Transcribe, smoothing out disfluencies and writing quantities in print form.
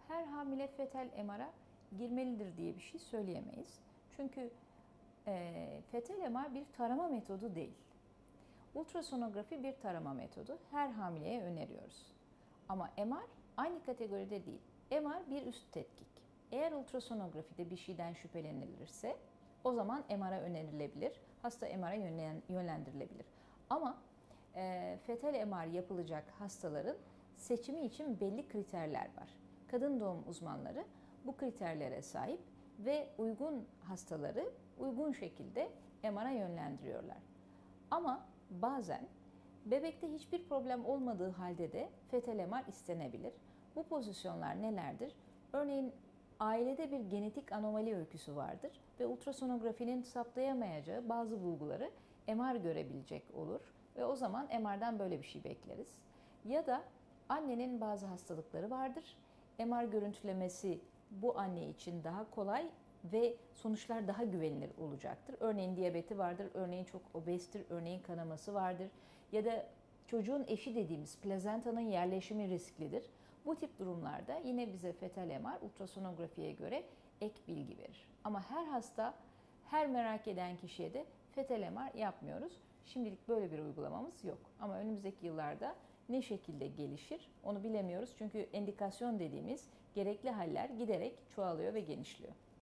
her hamile fetal MR'a girmelidir diye bir şey söyleyemeyiz. Çünkü fetal MR bir tarama metodu değil. Ultrasonografi bir tarama metodu. Her hamileye öneriyoruz. Ama MR aynı kategoride değil. MR bir üst tetkik. Eğer ultrasonografide bir şeyden şüphelenilirse o zaman MR'a önerilebilir. Hasta MR'a yönlendirilebilir. Ama fetal MR yapılacak hastaların seçimi için belli kriterler var. Kadın doğum uzmanları bu kriterlere sahip ve uygun hastaları uygun şekilde MR'a yönlendiriyorlar. Ama bazen bebekte hiçbir problem olmadığı halde de fetal MR istenebilir. Bu pozisyonlar nelerdir? Örneğin ailede bir genetik anomali öyküsü vardır ve ultrasonografinin saptayamayacağı bazı bulguları MR görebilecek olur ve o zaman MR'dan böyle bir şey bekleriz. Ya da annenin bazı hastalıkları vardır. MR görüntülemesi bu anne için daha kolay ve sonuçlar daha güvenilir olacaktır. Örneğin diyabeti vardır, örneğin çok obezdir, örneğin kanaması vardır ya da çocuğun eşi dediğimiz plazentanın yerleşimi risklidir. Bu tip durumlarda yine bize fetal MR ultrasonografiye göre ek bilgi verir. Ama her hasta, her merak eden kişiye de fetal MR yapmıyoruz. Şimdilik böyle bir uygulamamız yok. Ama önümüzdeki yıllarda ne şekilde gelişir onu bilemiyoruz. Çünkü endikasyon dediğimiz gerekli haller giderek çoğalıyor ve genişliyor.